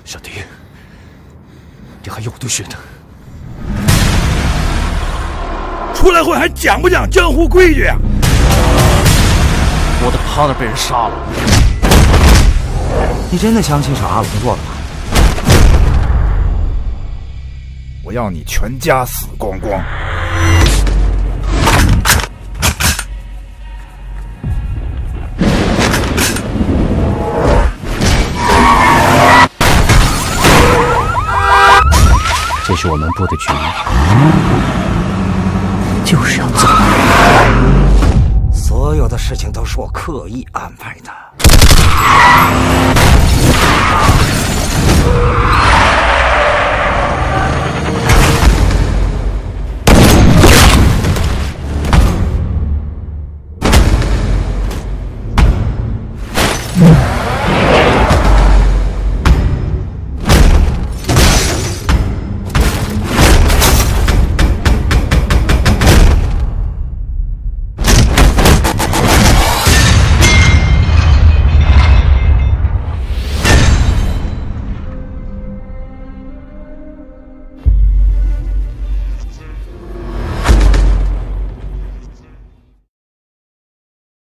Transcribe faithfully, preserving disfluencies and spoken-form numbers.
小弟，你还有的学呢。 出来后还讲不讲江湖规矩啊？ 我的 partner 被人杀了。 你真的相信是阿龙做的吗？ 我要你全家死光光！ 这是我们布的局，就是要走。 所有的事情都是我刻意安排的。